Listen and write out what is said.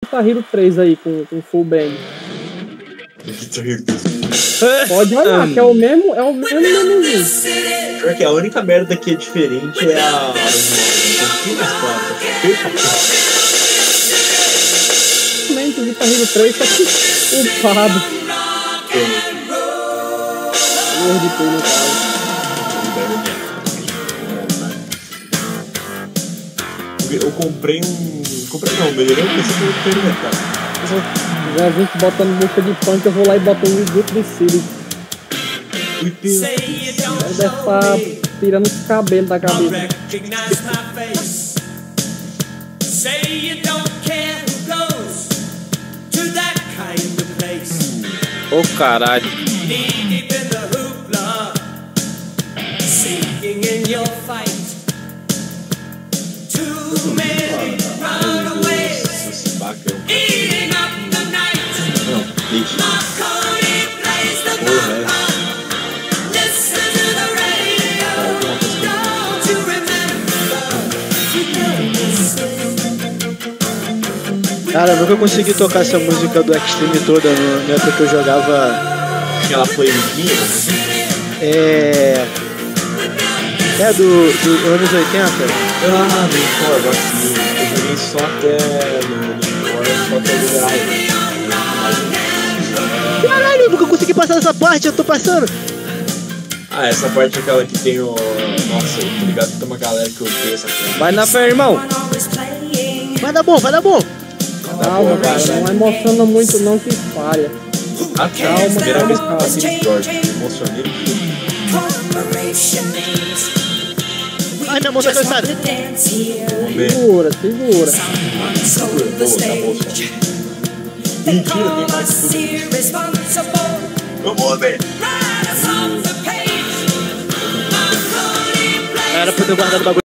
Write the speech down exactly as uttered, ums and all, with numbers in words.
Guitar Hero três aí com, com full band. Pode olhar, que é o mesmo, é o mesmo menuzinho. Pior que a única merda que é diferente é a... Simplesmente o Guitar Hero três tá aqui upado. Word de no caso. Eu comprei um... Comprei não, melhorei um P C pelo experimentar. Já vi que botando música de funk, eu vou lá e boto um Whip the City. Whip. Deve estar tirando os cabelos da cabeça. Ô oh, caralho. Cara, eu nunca consegui tocar essa música do Extreme toda no, na época que eu jogava. Aquela playlistzinha? É. É do, do anos oitenta? Ah, do Core, agora sim. Eu joguei só até no Core, só até o Drive. Caralho, eu nunca consegui passar essa parte, eu tô passando. Ah, essa parte é aquela que tem o. Nossa, eu tô ligado que tem uma galera que odeia essa parte. Vai na fé, irmão. Vai dar bom, vai dar bom. Calma, cara, não emociona muito não, que espalha. Ah, calma, primeira vez que eu passei no George, emocionei. Ai, minha mão tá cansada. Segura, segura. Segura, boa, tá bom. Mentira, tem mais tudo. Vamos ver. Era pra eu ter guardado o bagulho.